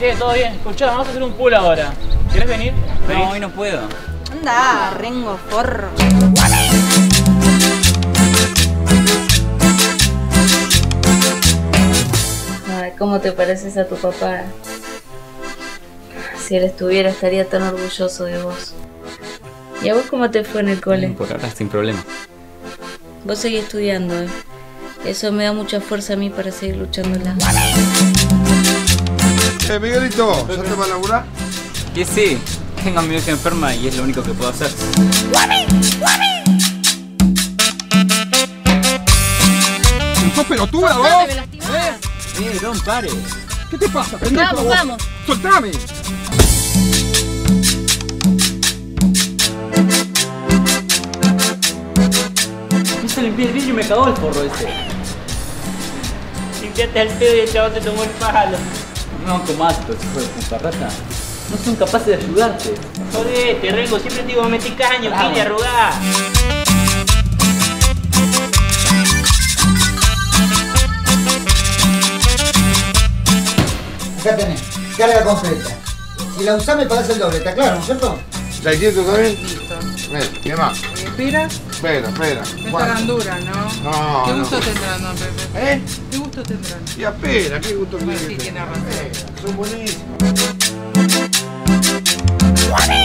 Che, todo bien. Escuchá, vamos a hacer un pool ahora. ¿Querés venir? No, hoy no puedo. Anda, rengo forro. Ay, ¿cómo te pareces a tu papá? Si él estuviera, estaría tan orgulloso de vos. ¿Y a vos cómo te fue en el cole? Por ahora sin problema. Vos seguís estudiando, ¿eh? Eso me da mucha fuerza a mí para seguir luchándola. Miguelito, ¿ya te vas a laburar? Que sí, tengo a mi vieja enferma y es lo único que puedo hacer. ¿Sos pelotuda vos? Don, pare. ¿Qué te pasa, pendejo? Vamos, vamos. ¡Soltame! Quise limpiar el vidrio y me cagó el forro ese. Limpiaste el pedo y el chabón te tomó el palo. No, comás, estos hijos de puta rata. No son capaces de ayudarte. Jodete, Rengo, siempre te digo metí caño, quiere arrugar. Acá tenés, carga completa. Si la usás me pagás el doble, ¿está claro, no es cierto? ¿La hiciste también? Listo. Ven, ¿qué más? ¿Espera? Espera. No estarán duras, ¿no? No, ¿Qué no. gusto tendrán, don Pepe? ¿Eh? ¿Qué gusto tendrán? Y espera, qué gusto que Bueno, sí, tiene razón. Son buenísimos.